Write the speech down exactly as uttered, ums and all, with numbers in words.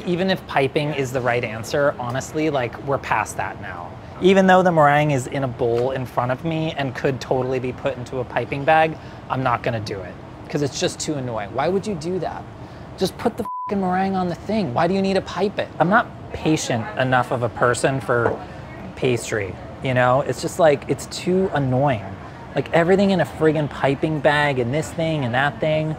even if piping is the right answer, honestly, like we're past that now. Even though the meringue is in a bowl in front of me and could totally be put into a piping bag, I'm not gonna do it because it's just too annoying. Why would you do that? Just put the fucking meringue on the thing. Why do you need to pipe it? I'm not patient enough of a person for pastry, you know? It's just like, it's too annoying. Like everything in a friggin' piping bag and this thing and that thing.